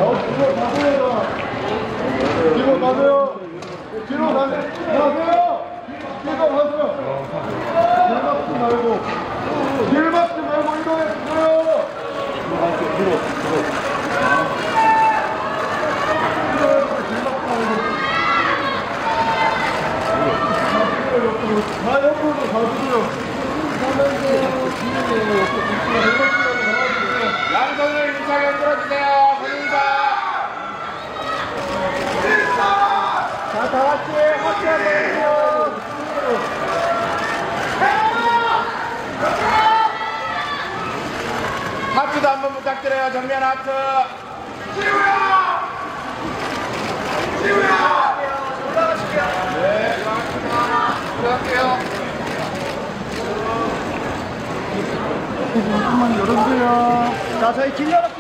뒤로 가세요. 뒤로 가세요. 뒤로 가세요. 길 막지 말고 이동해주세요. 다 옆으로 가주세요. 양손을 힘차게 끌어주세요. 분위기가. 자, 다 같이 하트 한번 해주세요. 하트도 한번 부탁드려요. 정면 하트. 지우야! 올라가실게요. 네, 올라갈게요. 조금만 열어주세요. 자, 저희 길 열어.